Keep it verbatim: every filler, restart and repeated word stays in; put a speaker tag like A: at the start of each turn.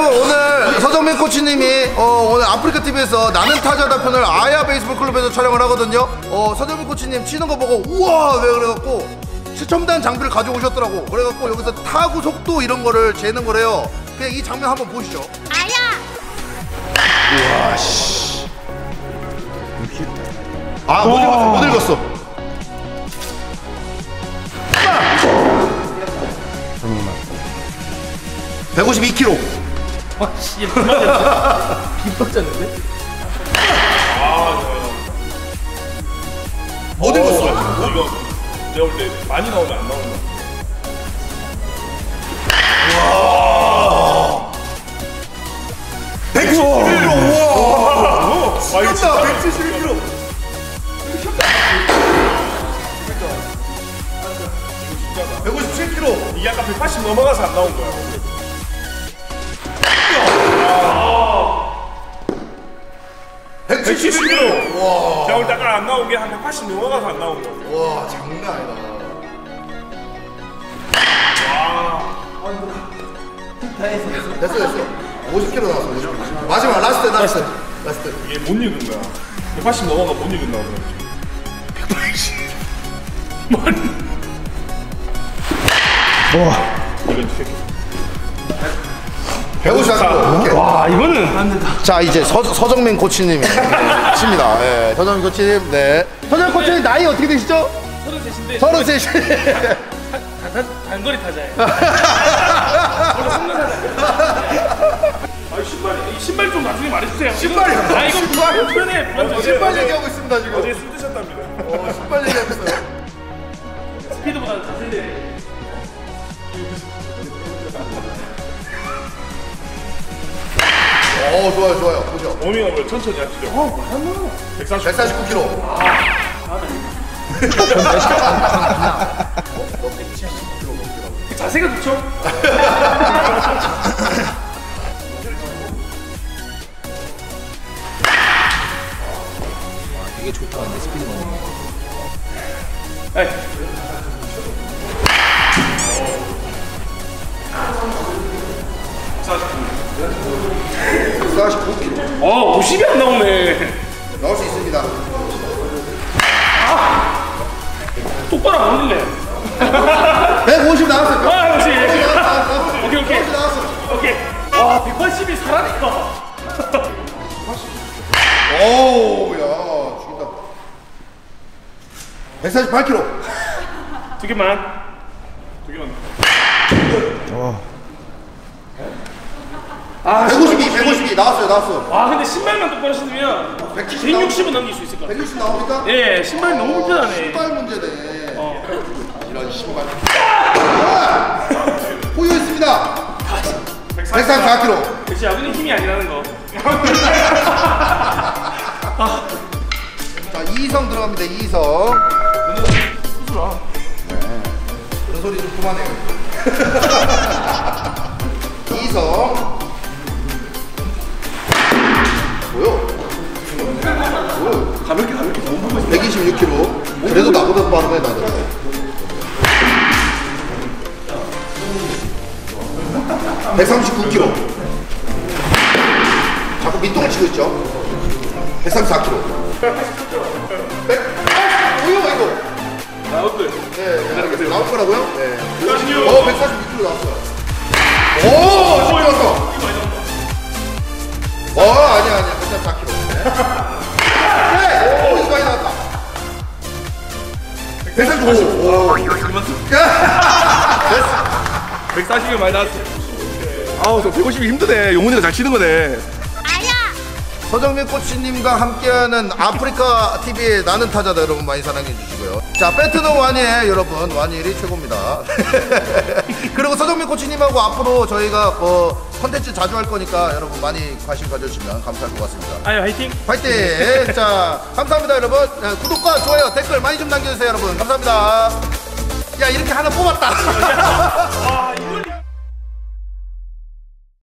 A: 여러분, 오늘 서정민 코치님이 어, 오늘 아프리카티비에서 나는 타자다 편을 아야 베이스볼 클럽에서 촬영을 하거든요. 어, 서정민 코치님 치는 거 보고 우와 왜 그래갖고 최첨단 장비를 가져오셨더라고. 그래갖고 여기서 타구 속도 이런 거를 재는 거래요. 그냥 이 장면 한번 보시죠.
B: 아야!
A: 우와 씨. 아 못 읽었어 못 읽었어. 백오십이 킬로그램.
C: 아, 씨, 비박졌는데?
D: 아,
A: 못 읽었어.
D: 이거 내가 볼 때 많이 나오면 안 나오는 거.
A: 와. 백십일 킬로그램. 와. 미쳤다. 백칠십일 킬로그램. 백오십칠 킬로그램.
D: 이게 아까 백팔십 넘어가서 안 나온 거야. 백칠십 킬로그램. 와. 제가 볼 때 아까 안 나온 게 한 백팔십 넘어가서 안 나온 거야.
A: 와, 장난 아니다.
C: 다 했어, 됐어?
A: 됐어, 됐어. 오십 킬로그램 나왔어. 오십 킬로그램. 마지막 라스트, 라스트. 라스트.
D: 이게 못 읽은 거야. 백팔십 넘어가 못 읽은 나오더라. 백팔십.
A: 와.
D: 이런 새끼.
A: 백오십사 킬로그램.
C: 와, 이거는 안 된다.
A: 자, 이제 서, 서정민 코치님이 칩니다. 네, 서정민 코치님, 네. 서정민 코치님 나이 어떻게 되시죠?
C: 서른셋인데.
A: 서른셋.
C: 단, 단거리 타자예요. 원래 스무 살. 아, 신발, 이 신발 좀 나중에 말해주세요.
A: 신발이요?
C: 아, 이건 그거 표현해.
D: 어제,
A: 신발
D: 어제,
A: 얘기하고 있습니다, 지금.
D: 어제 술 드셨답니다.
A: 어, 신발 얘기하고 있어요.
C: 스피드보다 자세히.
A: 어, 좋아요, 좋아요. 보죠.
D: 워밍업을 천천히 하시죠. 어, 백사십.
A: 백사십구 킬로그램.
C: 자세가 좋죠?
E: 되게 좋다. 근데 스피드 먹는 거.
C: 에이.
A: 백사십구 킬로그램.
C: 어, 오십이 안 나오네.
A: 나올 수 있습니다.
C: 똑바로 안 올리네.
A: 백오십 나왔어요.
C: 아, 역시.
A: 백오십 나왔어.
C: 오케이, 오케이.
A: 백오십 나왔어.
C: 오케이. 와, 백팔십이 살아니까.
A: 오우, 야, 죽인다. 백사십팔 킬로그램.
C: 두 개만.
D: 두 개만.
C: 아,
A: 백오십이, 백오십이 나왔어요, 나왔어.
C: 와, 근데 신발만 똑바로 신으면
A: 백칠십
C: 백육십은 넘길 수 있을 것 같아.
A: 백육십 나옵니까?
C: 예, 신발이 너무 불편하네.
A: 신발 문제네.
C: 어.
A: 이런 신발. 아! 포유했습니다. 백사십사 킬로그램.
C: 역시 야구는 힘이 아니라는 거.
A: 자, 이성 들어갑니다, 이성.
C: 오늘 수술아.
A: 네. 그런 소리 좀 그만해요. 이성. 뭐요? 뭐요?
C: 가볍게 가볍게 너무 보고 있어.
A: 백이십육 킬로그램. 그래도 나보다 빠르네, 나는. 백삼십구 킬로그램. 자꾸 밑동을 치고 있죠. 백삼십사 킬로그램. 백, 뭐야 이거?
C: 나웃들.
A: 네, 나올 거라고요? 네.
C: 백사십육.
A: 어, 백사십육 킬로그램 나왔어요. 오, 신기 나왔다. 어, 아니야, 아니야. 백삼십사 킬로그램. 네, 오, 이거 많이 나왔다. 백삼십오. 오,
C: 백사십이 많이 나왔어.
A: 아우, 저 백오십이 힘드네. 용훈이가 잘 치는 거네.
B: 아야!
A: 서정민 코치님과 함께하는 아프리카 티비의 나는 타자다 여러분 많이 사랑해 주시고요. 자, 배트는 완이에요 여러분. 완일이 최고입니다. 그리고 서정민 코치님하고 앞으로 저희가 어, 컨텐츠 자주 할 거니까 여러분 많이 관심 가져주시면 감사할 것 같습니다.
C: 아유, 화이팅.
A: 화이팅! 자, 감사합니다 여러분. 구독과 좋아요 댓글 많이 좀 남겨주세요 여러분. 감사합니다. 야, 이렇게 하나 뽑았다.